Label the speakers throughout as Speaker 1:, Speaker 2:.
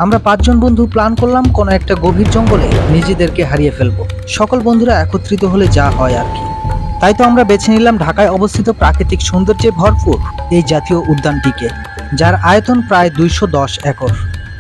Speaker 1: আমরা 5 জন বন্ধু প্ল্যান করলাম কোনো একটা গভীর জঙ্গলে নিজেদেরকে হারিয়ে ফেলবো। সকল বন্ধুরা একত্রিত হলে যা হয় আর কি। তাই তো আমরা বেছে নিলাম ঢাকায় অবস্থিত প্রাকৃতিক সৌন্দর্যে ভরপুর এই জাতীয় উদ্যানটিকে, যার আয়তন প্রায় 210 একর।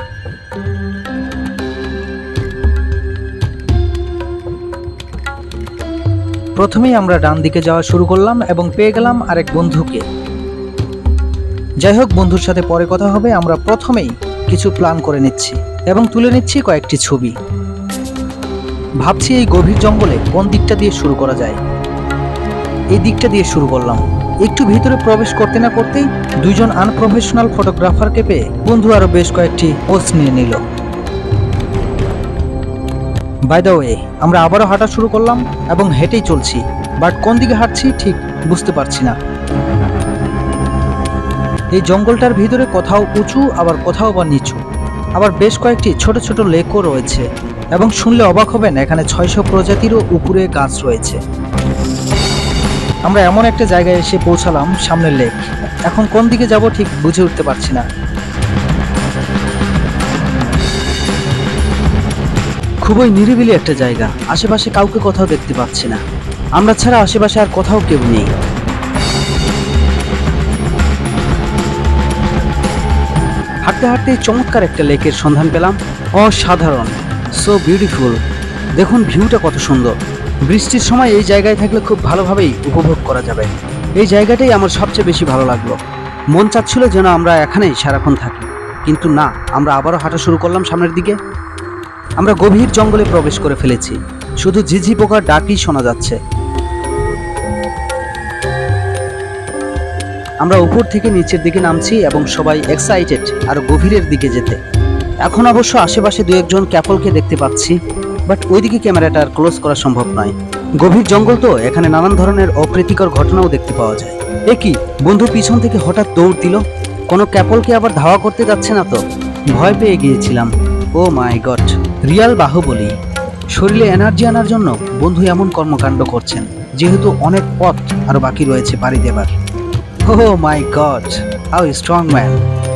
Speaker 1: প্রথমেই আমরা ডান দিকে যাওয়া শুরু করলাম এবং পেয়ে গেলাম আরেক বন্ধুকে। যাই হোক, বন্ধুর সাথে পরে কথা হবে। আমরা প্রথমেই কিছু প্ল্যান করে নিচ্ছি এবং তুলে নিচ্ছি কয়েকটি ছবি। ভাবছি এই গভীর জঙ্গলে কোন দিকটা দিয়ে শুরু করা যায়। এই দিকটা দিয়ে শুরু করলাম। একটু ভিতরে প্রবেশ করতে না করতেই দুইজন আনপ্রফেশনাল ফটোগ্রাফারকে পেয়ে বন্ধু আরো বেশ কয়েকটি পোস্ট নিয়ে নিল। বাই দ্য ওয়ে, আমরা আবারও হাঁটা শুরু করলাম এবং হেঁটেই চলছি, বাট কোন দিকে হাঁটছি ঠিক বুঝতে পারছি না। এই জঙ্গলটার ভিতরে কোথাও উঁচু আবার কোথাও বা নিচু, আবার বেশ কয়েকটি ছোট ছোট লেকও রয়েছে এবং শুনলে অবাক হবেন এখানে 600 প্রজাতিরও উপরে গাছ রয়েছে। আমরা এমন একটা জায়গায় এসে পৌঁছালাম, সামনের লেক। এখন কোন দিকে যাব ঠিক বুঝে উঠতে পারছি না। খুবই নিরিবিলি একটা জায়গা, আশেপাশে কাউকে কোথাও দেখতে পাচ্ছি না। আমরা ছাড়া আশেপাশে আর কোথাও কেউ নেই। হাঁটতে হাঁটতে চমৎকার একটা লেকের সন্ধান পেলাম। অসাধারণ, সো বিউটিফুল। দেখুন ভিউটা কত সুন্দর। বৃষ্টির সময় এই জায়গায় থাকলে খুব ভালোভাবেই উপভোগ করা যাবে। এই জায়গাটাই আমার সবচেয়ে বেশি ভালো লাগলো। মন চাচ্ছিল যেন আমরা এখানেই সারাক্ষণ থাকি, কিন্তু না, আমরা আবারও হাঁটা শুরু করলাম সামনের দিকে। আমরা গভীর জঙ্গলে প্রবেশ করে ফেলেছি, শুধু ঝিঝি পোকার ডাকই শোনা যাচ্ছে। আমরা উপর থেকে নিচের দিকে নামছি এবং সবাই এক্সাইটেড আর গভীরের দিকে যেতে। এখন অবশ্য আশেপাশে দু একজন ক্যাপলকে দেখতে পাচ্ছি, বাট ওইদিকে ক্যামেরাটা আর ক্লোজ করা সম্ভব নয়। গভীর জঙ্গল তো, এখানে নানান ধরনের অপ্রীতিকর ঘটনাও দেখতে পাওয়া যায়। কি বন্ধু পিছন থেকে হঠাৎ দৌড় দিল, কোনো ক্যাপলকে আবার ধাওয়া করতে যাচ্ছে না তো? ভয় পেয়ে গিয়েছিলাম। Oh my God, real Baahubali. শরীরে এনার্জি আনার জন্য বন্ধু এমন কর্মকাণ্ড করছেন, যেহেতু অনেক পথ আরো বাকি রয়েছে পাড়ি দেবার। Oh my God, how strong man.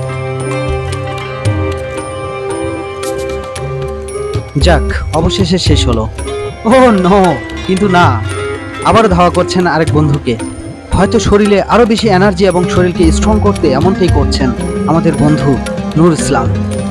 Speaker 1: যাক, অবশেষে শেষ হলো। ও নো, কিন্তু না, আবার ধাওয়া করছেন আরেক বন্ধুকে। হয়তো শরীরে আরো বেশি এনার্জি এবং শরীরকে স্ট্রং করতে এমনটাই করছেন আমাদের বন্ধু Noor Islam.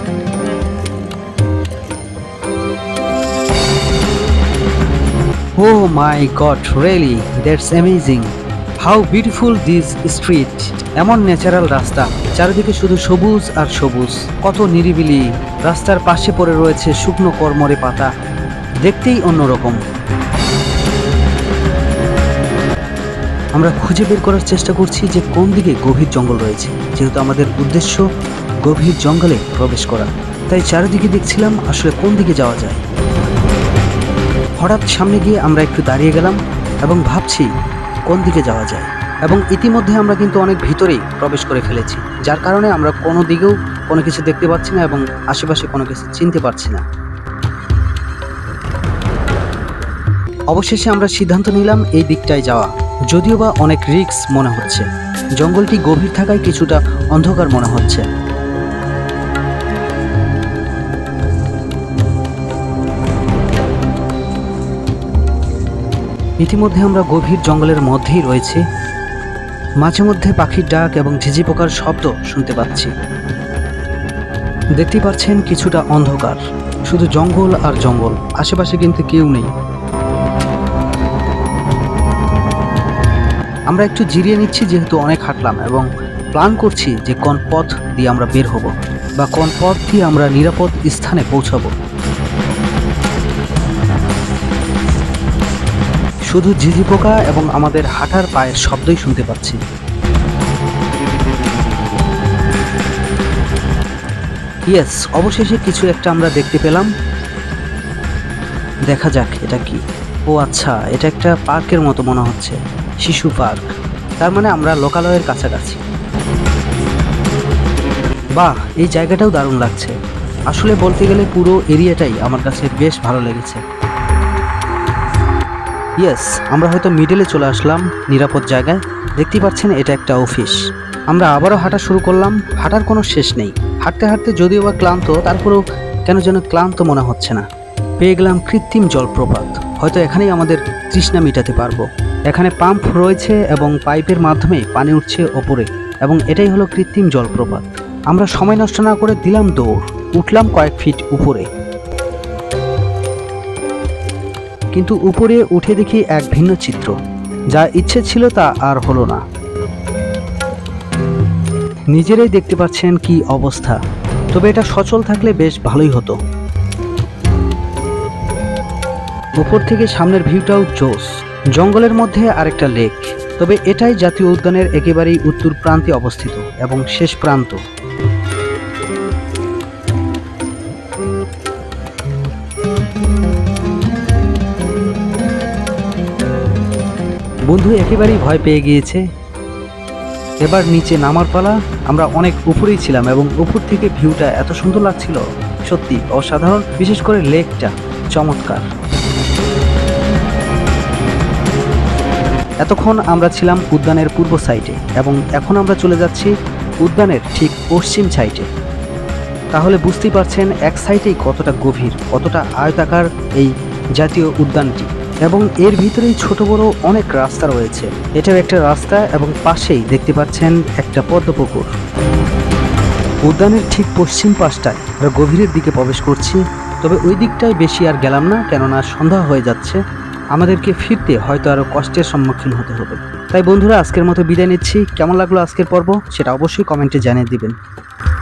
Speaker 1: Oh my God, really, that's amazing. How beautiful this street. এমন ন্যাচারাল রাস্তা, চারিদিকে শুধু সবুজ আর সবুজ, কত নিরিবিলি। রাস্তার পাশে পড়ে রয়েছে শুকনো কর্মরে পাতা, দেখতেই অন্যরকম। আমরা খুঁজে বের করার চেষ্টা করছি যে কোন দিকে গভীর জঙ্গল রয়েছে, যেহেতু আমাদের উদ্দেশ্য গভীর জঙ্গলে প্রবেশ করা। তাই চারিদিকে দেখছিলাম আসলে কোন দিকে যাওয়া যায়। হঠাৎ সামনে গিয়ে আমরা একটু দাঁড়িয়ে গেলাম এবং ভাবছি কোন দিকে যাওয়া যায়। এবং ইতিমধ্যে আমরা কিন্তু অনেক ভিতরেই প্রবেশ করে ফেলেছি, যার কারণে আমরা কোনো দিকেও কোনো কিছু দেখতে পাচ্ছি না এবং আশেপাশে কোনো কিছু চিনতে পারছি না। অবশেষে আমরা সিদ্ধান্ত নিলাম এই দিকটায় যাওয়া, যদিও বা অনেক রিস্ক মনে হচ্ছে। জঙ্গলটি গভীর থাকায় কিছুটা অন্ধকার মনে হচ্ছে। ইতিমধ্যে আমরা গভীর জঙ্গলের মধ্যেই রয়েছি। মাঝে মধ্যে পাখির ডাক এবং ঝিঝি পোকার শব্দ শুনতে পাচ্ছি। দেখতে পাচ্ছেন কিছুটা অন্ধকার, শুধু জঙ্গল আর জঙ্গল, আশেপাশে কিন্তু কেউ নেই। আমরা একটু জিরিয়ে নিচ্ছি, যেহেতু অনেক হাঁটলাম, এবং প্ল্যান করছি যে কোন পথ দিয়ে আমরা বের হব বা কোন পথ দিয়ে আমরা নিরাপদ স্থানে পৌঁছাবো। শুধু ঝিঝি পোকা এবং আমাদের হাঁটার পায়ের শব্দই শুনতে পাচ্ছি। ইয়েস, অবশেষে কিছু একটা আমরা দেখতে পেলাম। দেখা যাক এটা কি। ও আচ্ছা, এটা একটা পার্কের মতো মনে হচ্ছে, শিশু পার্ক। তার মানে আমরা লোকালয়ের কাছাকাছি। বাহ, এই জায়গাটাও দারুণ লাগছে। আসলে বলতে গেলে পুরো এরিয়াটাই আমার কাছে বেশ ভালো লেগেছে। ইয়েস, আমরা হয়তো মিডলে চলে আসলাম নিরাপদ জায়গায়। দেখতেই পাচ্ছেন এটা একটা অফিস। আমরা আবারও হাঁটা শুরু করলাম। হাঁটার কোনো শেষ নেই, হাঁটতে হাঁটতে যদিও বা ক্লান্ত, তারপরেও কেন যেন ক্লান্ত মনে হচ্ছে না। পেয়ে গেলাম কৃত্রিম জলপ্রপাত। হয়তো এখানেই আমাদের তৃষ্ণা মেটাতে পারবো। এখানে পাম্প রয়েছে এবং পাইপের মাধ্যমে পানি উঠছে ওপরে, এবং এটাই হলো কৃত্রিম জলপ্রপাত। আমরা সময় নষ্ট না করে দিলাম দৌড়, উঠলাম কয়েক ফিট উপরে। কিন্তু উপরে উঠে দেখি এক ভিন্ন চিত্র। যা ইচ্ছে ছিল তা আর হলো না। নিজেরাই দেখতে পাচ্ছেন কি অবস্থা। তবে এটা সচল থাকলে বেশ ভালোই হতো। উপর থেকে সামনের ভিউটাও জোস। জঙ্গলের মধ্যে আরেকটা লেক। তবে এটাই জাতীয় উদ্যানের একেবারেই উত্তর প্রান্তে অবস্থিত এবং শেষ প্রান্ত। বন্ধু একেবারেই ভয় পেয়ে গিয়েছে। এবার নিচে নামার পালা। আমরা অনেক উপরেই ছিলাম এবং উপর থেকে ভিউটা এত সুন্দর লাগছিল, সত্যি অসাধারণ। বিশেষ করে লেকটা চমৎকার। এতক্ষণ আমরা ছিলাম উদ্যানের পূর্ব সাইডে এবং এখন আমরা চলে যাচ্ছি উদ্যানের ঠিক পশ্চিম সাইডে। তাহলে বুঝতেই পারছেন এক সাইডেই কতটা গভীর, কতটা আয়তাকার এই জাতীয় উদ্যানটি। এবং এর ভিতরেই ছোট বড় অনেক রাস্তা রয়েছে। এটাও একটা রাস্তা এবং পাশেই দেখতে পাচ্ছেন একটা পদ্মপুকুর। উদ্যানের ঠিক পশ্চিম পাশটায় আমরা গভীরের দিকে প্রবেশ করছি। তবে ওই দিকটায় বেশি আর গেলাম না, কেননা সন্ধ্যা হয়ে যাচ্ছে। আমাদেরকে ফিরতে হয়তো আরও কষ্টের সম্মুখীন হতে হবে। তাই বন্ধুরা আজকের মতো বিদায় নিচ্ছি। কেমন লাগলো আজকের পর্ব সেটা অবশ্যই কমেন্টে জানিয়ে দিবেন।